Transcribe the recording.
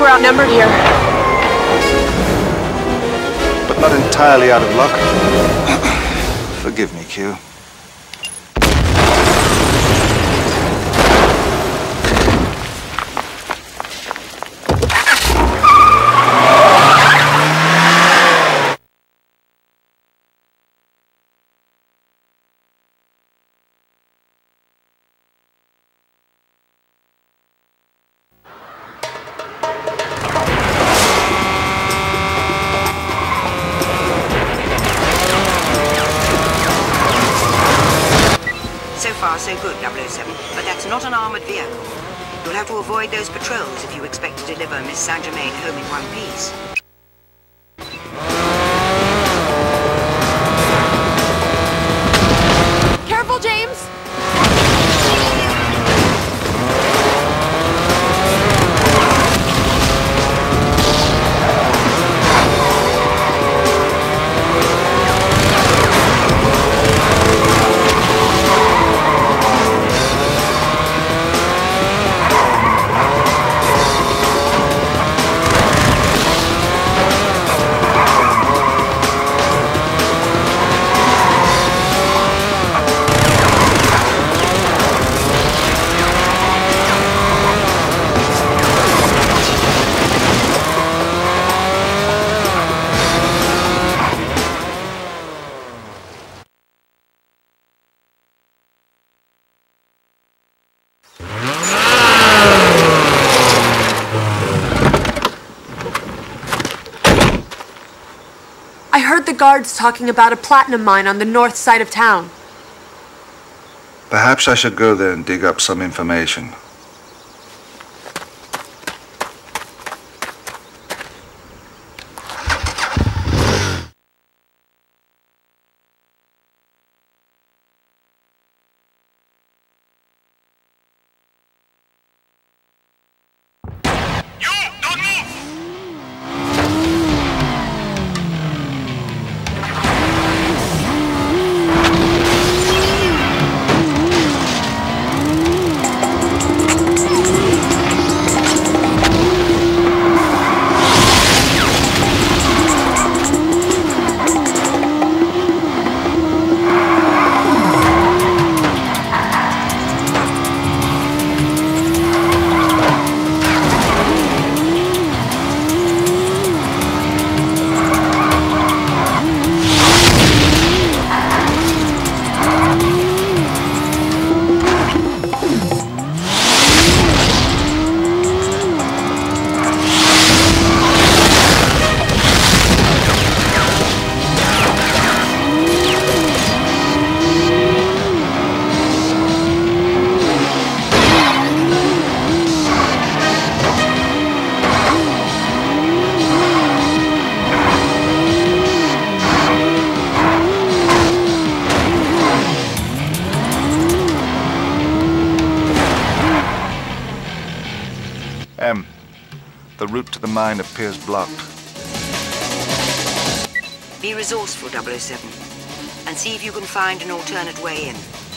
we're outnumbered here. But not entirely out of luck. Forgive me, Q. So good, 007, but that's not an armored vehicle. You'll have to avoid those patrols if you expect to deliver Miss Saint-Germain home in one piece. Careful, James! I heard the guards talking about a platinum mine on the north side of town. Perhaps I should go there and dig up some information. The route to the mine appears blocked. Be resourceful, 007, and see if you can find an alternate way in.